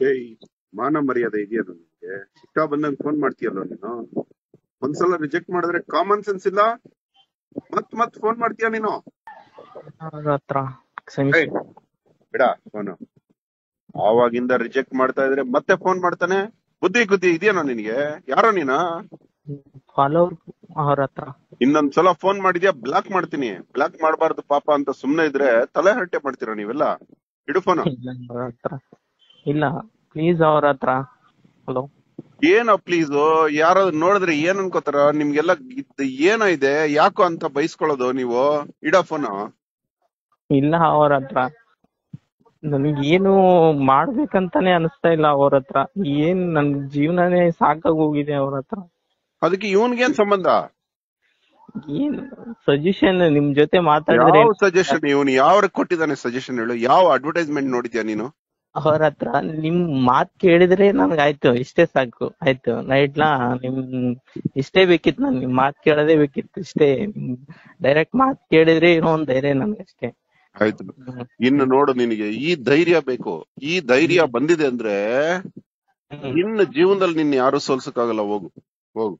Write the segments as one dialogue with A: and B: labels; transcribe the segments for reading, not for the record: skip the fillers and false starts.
A: ಏಯ್, ಮಾನ ಮರ್ಯಾದೆ ಇದೆಯಾ ನಿನ್ಗೆ? ಸಿಕ್ಕಾ ಬಂದಂಗ್ ಫೋನ್ ಮಾಡ್ತೀಯಲ್ಲ ನೀನು. ಒಂದ್ಸಲ ರಿಜೆಕ್ಟ್ ಮಾಡಿದ್ರೆ ಕಾಮನ್ ಸೆನ್ಸ್ ಇಲ್ಲ, ಮತ್ ಫೋನ್ ಮಾಡ್ತೀಯ ನೀನು.
B: ಹತ್ರ
A: ಏಯ್, ಬಿಡ ಫೋನು. ಆವಾಗಿಂದ ರಿಜೆಕ್ಟ್ ಮಾಡ್ತಾ ಇದ್ರೆ ಮತ್ತೆ ಫೋನ್ ಮಾಡ್ತಾನೆ. ಬುದ್ಧಿ ಇದೆಯೇನೋ ನಿನ್ಗೆ? ಯಾರೋ ನೀನ?
B: ಫಾಲೋವರ್ ಅವ್ರ ಹತ್ರ.
A: ಇನ್ನೊಂದ್ಸಲ ಫೋನ್ ಮಾಡಿದ್ಯಾ ಬ್ಲಾಕ್ ಮಾಡ್ತೀನಿ. ಬ್ಲಾಕ್ ಮಾಡಬಾರ್ದು ಪಾಪ ಅಂತ ಸುಮ್ನೆ ಇದ್ರೆ ತಲೆ ಹರಟೆ ಮಾಡ್ತೀರಾ ನೀವೆಲ್ಲ. ಇಡು ಫೋನು.
B: ಇಲ್ಲ ಪ್ಲೀಸ್ ಅವ್ರ ಹತ್ರ. ಹಲೋ,
A: ಏನೋ ಪ್ಲೀಸ್, ಯಾರೋ ನೋಡಿದ್ರೆ ಏನ್ ಅನ್ಕೋತಾರ ನಿಮ್ಗೆಲ್ಲ? ಏನೋ ಇದೆ, ಯಾಕೋ ಅಂತ ಬೈಸ್ಕೊಳ್ಳೋದು ನೀವು. ಇಡ ಫೋನು.
B: ಇಲ್ಲ ಅವ್ರ ಹತ್ರ ನನಗೇನು ಮಾಡ್ಬೇಕಂತಾನೆ ಅನಿಸ್ತಾ ಇಲ್ಲ. ಅವ್ರ ಹತ್ರ ಏನ್ ನನ್ ಜೀವನನೇ ಸಾಕಾಗಿ ಹೋಗಿದೆ ಅವ್ರ ಹತ್ರ.
A: ಅದಕ್ಕೆ ಇವನ್ಗೇನ್ ಸಂಬಂಧ?
B: ಏನ್ ಸಜೆಷನ್ ನಿಮ್ ಜೊತೆ ಮಾತಾಡಿದ್ರೆ?
A: ಯಾವ ಸಜೆಷನ್? ಇವನು ಯಾವ ಕೊಟ್ಟಿದ್ದಾನೆ ಸಜೆಷನ್ ಹೇಳು? ಯಾವ ಅಡ್ವರ್ಟೈಸ್ಮೆಂಟ್ ನೋಡಿದ್ಯಾ ನೀನು?
B: ಅವ್ರ ಹತ್ರ ನಿಮ್ ಮಾತ್ ಕೇಳಿದ್ರೆ ನನ್ಗಾಯ್ತು, ಇಷ್ಟೇ ಸಾಕು. ಆಯ್ತು ನೈಟ್ಲಾ ನಿಮ್ ಇಷ್ಟೇ ಬೇಕಿತ್ತು, ನನ್ ನಿಮ್ ಮಾತ್ ಕೇಳೋದೇ ಬೇಕಿತ್ತು ಇಷ್ಟೇ. ಡೈರೆಕ್ಟ್ ಮಾತ್ ಕೇಳಿದ್ರೆ ಏನೋ ಒಂದ್ ಧೈರ್ಯ ನನ್ಗಷ್ಟೇ.
A: ಆಯ್ತು, ಇನ್ನು ನೋಡು, ನಿನಗೆ ಈ ಧೈರ್ಯ ಬೇಕು. ಈ ಧೈರ್ಯ ಬಂದಿದೆ ಅಂದ್ರೆ ಇನ್ನು ಜೀವನದಲ್ಲಿ ನಿನ್ನ ಯಾರು ಸೋಲ್ಸಕ್ಕಾಗಲ್ಲ. ಹೋಗು ಹೋಗು.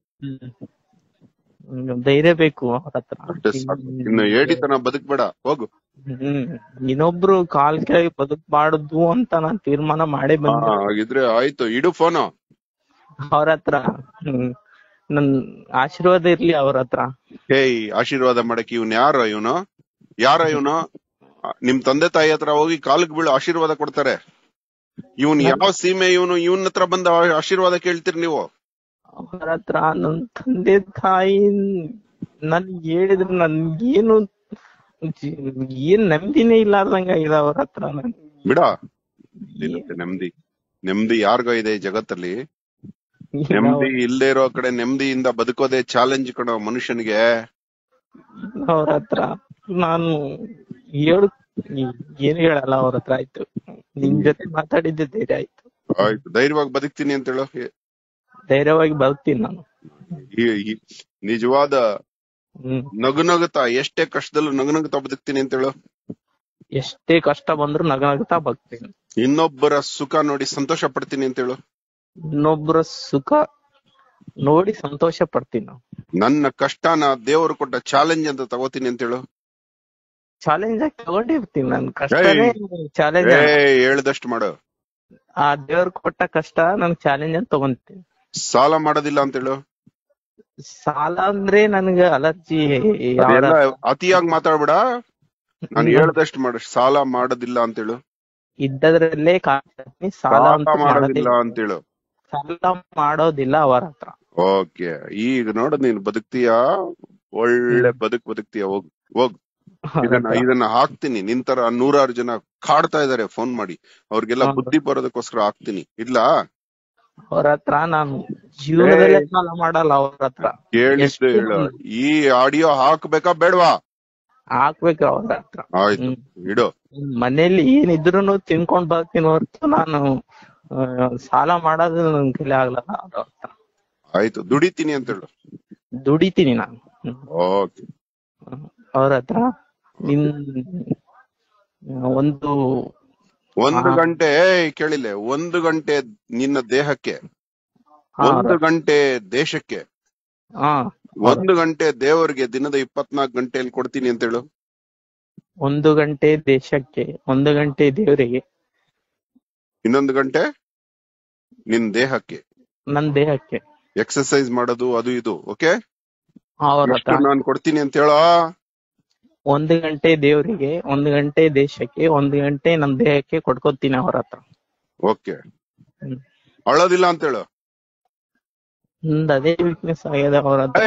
B: ಧೈರ್ಯ ಬೇಕು ಅವ್ರ ಹತ್ರ.
A: ಅಷ್ಟೇ ಸಾಕು. ಇನ್ನು ಏಡಿತನ ಬದುಕ್ಬೇಡ, ಹೋಗು.
B: ಇನ್ನೊಬ್ರು ಕಾಲ್ ಕೆಳಗೆ ಬದುಕ್ಬಾರ್ದು ಅಂತ ನಾನ್ ತೀರ್ಮಾನ ಮಾಡೇ ಬಂದೆ.
A: ಹಾಗಿದ್ರೆ ಆಯ್ತು, ಇಡು ಫೋನು.
B: ಅವ್ರ ಹತ್ರ ನನ್ ಆಶೀರ್ವಾದ ಇರ್ಲಿ ಅವ್ರ ಹತ್ರ.
A: ಹೇಯ್, ಆಶೀರ್ವಾದ ಮಾಡಕ್ಕೆ ಇವನ್ ಯಾರೋ? ಇವನು ನಿಮ್ ತಂದೆ ತಾಯಿ ಹತ್ರ ಹೋಗಿ ಕಾಲಿಗೆ ಬೀಳು, ಆಶೀರ್ವಾದ ಕೊಡ್ತಾರೆ. ಇವನ್ ಯಾವ ಸೀಮೆ? ಇವನ್ ಹತ್ರ ಬಂದ ಆಶೀರ್ವಾದ ಕೇಳ್ತೀರಿ ನೀವು?
B: ಅವ್ರ ಹತ್ರ ನನ್ ತಂದೆ ತಾಯಿ ನನ್ ಹೇಳಿದ್ರು ನನ್ಗೇನು ಏನ್ ನೆಮ್ಮದಿನೇ ಇಲ್ಲಾರ್ದಂಗಾಗಿದೆ ಅವ್ರ ಹತ್ರ.
A: ಬಿಡ, ನೆಮ್ಮದಿ ಯಾರಿಗೋ ಇದೆ ಈ ಜಗತ್ತಲ್ಲಿ. ನೆಮ್ಮದಿ ಇಲ್ದೇ ಇರೋ ಕಡೆ ನೆಮ್ಮದಿಯಿಂದ ಬದುಕೋದೇ ಚಾಲೆಂಜ್ ಕಣೋ ಮನುಷ್ಯನಿಗೆ.
B: ಅವ್ರ ಹತ್ರ ನಾನು ಏನ್ ಹೇಳಲ್ಲ ಅವ್ರ ಹತ್ರ. ಆಯ್ತು, ನಿಮ್ ಜೊತೆ ಮಾತಾಡಿದ್ದೆ ಧೈರ್ಯ ಆಯ್ತು.
A: ಆಯ್ತು, ಧೈರ್ಯವಾಗಿ ಬದುಕ್ತೀನಿ ಅಂತ ಹೇಳು.
B: ಧೈರ್ಯವಾಗಿ ಬದುಕ್ತೀನಿ ನಾನು.
A: ನಿಜವಾದ ನಗುನಗುತ್ತಾ, ಎಷ್ಟೇ ಕಷ್ಟದಲ್ಲೂ ನಗುನಗುತ್ತಾ ಬದುಕ್ತೀನಿ ಅಂತ ಹೇಳು.
B: ಎಷ್ಟೇ ಕಷ್ಟ ಬಂದ್ರು ನಗುನಗುತ್ತಾ ಬದುಕ್ತೀನಿ.
A: ಇನ್ನೊಬ್ಬರ ಸುಖ ನೋಡಿ ಸಂತೋಷ ಪಡ್ತೀನಿ ಅಂತ ಹೇಳು.
B: ಇನ್ನೊಬ್ಬರ ಸುಖ ನೋಡಿ ಸಂತೋಷ ಪಡ್ತೀನಿ ನಾವು.
A: ನನ್ನ ಕಷ್ಟನ ದೇವರು ಕೊಟ್ಟ ಚಾಲೆಂಜ್ ಅಂತ ತಗೋತೀನಿ ಅಂತ ಹೇಳು.
B: ಚಾಲೆಂಜ್ ಆಗಿ ತಗೊಂಡಿರ್ತೀನಿ. ನನ್ ಕಷ್ಟನೇ ಚಾಲೆಂಜ್.
A: ಹೇಳ್ದಷ್ಟು ಮಾಡು.
B: ಆ ದೇವ್ರು ಕೊಟ್ಟ ಕಷ್ಟ ನನ್ ಚಾಲೆಂಜ್ ಅಂತ ತಗೊಂತೀನಿ.
A: ಸಾಲ ಮಾಡೋದಿಲ್ಲ ಅಂತ ಹೇಳು.
B: ಸಾಲ ಅಂದ್ರೆ ನನ್ಗೆ ಅಲರ್ಜಿ.
A: ಅತಿಯಾಗಿ ಮಾತಾಡ್ಬೇಡ, ನಾನು ಹೇಳ್ದಷ್ಟು ಮಾಡು. ಸಾಲ ಮಾಡೋದಿಲ್ಲ ಅಂತ ಹೇಳು.
B: ಇದ್ದದ್ರಲ್ಲೇ ಸಾಲ
A: ಮಾಡೋದಿಲ್ಲ ಅಂತ ಹೇಳು.
B: ಸಾಲ ಮಾಡೋದಿಲ್ಲ ಅವರ ಹತ್ರ.
A: ಓಕೆ, ಈಗ ನೋಡ, ನೀನ್ ಬದುಕ್ತೀಯಾ? ಒಳ್ಳೆ ಬದುಕ್ತೀಯ. ಹೋಗ್. ಇದನ್ನ ಹಾಕ್ತೀನಿ. ನಿಂತರ 100 ಜನ ಕಾಡ್ತಾ ಇದಾರೆ ಫೋನ್ ಮಾಡಿ. ಅವ್ರಿಗೆಲ್ಲ ಬುದ್ಧಿ ಬರೋದಕ್ಕೋಸ್ಕರ ಹಾಕ್ತೀನಿ. ಇಲ್ಲ,
B: ಅವ್ರ ಹತ್ರ ನಾನು ಜೀವನದಲ್ಲೇ ಸಾಲ ಮಾಡಲ್ಲ. ಅವ್ರ ಹತ್ರ
A: ಕೇಳಿದ್ದು ಹೇಳು. ಈ ಆಡಿಯೋ ಹಾಕ್ಬೇಕಾ ಬೇಡವಾ?
B: ಹಾಕ್ಬೇಕು ಅವ್ರ ಹತ್ರ.
A: ಆಯ್ತು, ಇಡು.
B: ಮನೇಲಿ ಏನಿದ್ರು ತಿನ್ಕೊಂಡ್ ಬರ್ತೀನಿ ಹೊರತು ನಾನು ಸಾಲ ಮಾಡೋದು ನನ್ ಕೈಲಿ ಆಗ್ಲಲ್ಲ ಅವ್ರ ಹತ್ರ.
A: ಆಯ್ತು, ದುಡಿತೀನಿ ಅಂತ ಹೇಳು.
B: ದುಡಿತೀನಿ ನಾನು.
A: ಓಕೆ.
B: ಅವ್ರ ಹತ್ರ ಒಂದು
A: ಗಂಟೆ ಕೇಳಿಲ್ಲ. 1 ಗಂಟೆ ನಿನ್ನ ದೇಹಕ್ಕೆ, 1 ಗಂಟೆ ದೇಶಕ್ಕೆ, 1 ಗಂಟೆ ದೇವರಿಗೆ ದಿನದ 24 ಗಂಟೆಯಲ್ಲಿ ಕೊಡ್ತೀನಿ ಅಂತ ಹೇಳು.
B: 1 ಗಂಟೆ ದೇಶಕ್ಕೆ, 1 ಗಂಟೆ ದೇವರಿಗೆ,
A: ಇನ್ನೊಂದು ಗಂಟೆ ನಿನ್ ದೇಹಕ್ಕೆ,
B: ನನ್ ದೇಹಕ್ಕೆ
A: ಎಕ್ಸರ್ಸೈಸ್ ಮಾಡೋದು ಅದು ಇದು. ಓಕೆ, ನಾನು ಕೊಡ್ತೀನಿ ಅಂತ ಹೇಳೋ.
B: 1 ಗಂಟೆ ದೇವರಿಗೆ, 1 ಗಂಟೆ ದೇಶಕ್ಕೆ, 1 ಗಂಟೆ ನಮ್ ದೇಹಕ್ಕೆ ಕೊಡ್ಕೋತೀನಿ ಅವ್ರ ಹತ್ರ.
A: ಓಕೆ, ಅಳೋದಿಲ್ಲ ಅಂತ ಹೇಳು.
B: ಅದೇ ವೀಕ್ನೆಸ್ ಆಗಿದೆ ಅವ್ರ ಹತ್ರ.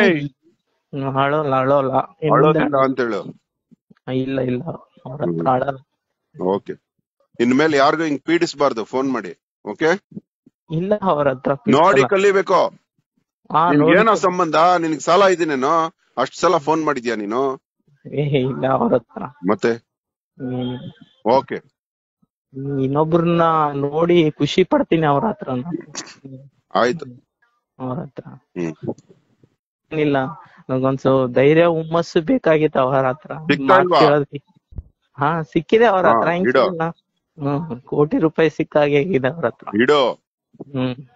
B: ಅಳೋಲ್ಲ
A: ಅಂತ ಹೇಳು.
B: ಇಲ್ಲ ಅವ್ರ ಹತ್ರ ಅಳಲ್ಲ.
A: ಓಕೆ, ಇನ್ಮೇಲೆ ಯಾರಿಗೂ ಹಿಂಗ್ ಪೀಡಿಸಬಾರ್ದು ಫೋನ್ ಮಾಡಿ. ಓಕೆ,
B: ಇಲ್ಲ ಅವ್ರ ಹತ್ರ
A: ನೋಡಿ ಕಲಿಬೇಕು. ಏನೋ ಸಂಬಂಧ? ನಿನಗ್ ಸಾಲ ಇದೀನೇನೋ? ಅಷ್ಟ್ ಸಲ ಫೋನ್ ಮಾಡಿದ್ಯಾ ನೀನು?
B: ಇಲ್ಲ ಅವ್ರ ಹತ್ರ.
A: ಮತ್ತೆ ಓಕೆ,
B: ಇನ್ನೊಬ್ರನ್ನ ನೋಡಿ ಖುಷಿ ಪಡ್ತೀನಿ ಅವ್ರ ಹತ್ರ.
A: ಆಯ್ತು,
B: ಅವ್ರ ಹತ್ರ ಏನಿಲ್ಲ, ನಂಗೊಂದ್ಸು ಧೈರ್ಯ ಹುಮ್ಮಸ್ಸು ಬೇಕಾಗಿತ್ತು ಅವ್ರ ಹತ್ರ. ಹಾ, ಸಿಕ್ಕಿದೆ ಅವ್ರ ಹತ್ರ. ಕೋಟಿ ರೂಪಾಯಿ ಸಿಕ್ಕಾಗೆ ಆಗಿದೆ ಅವ್ರ ಹತ್ರ.
A: ಇಡೋ.
B: ಹ್ಮ್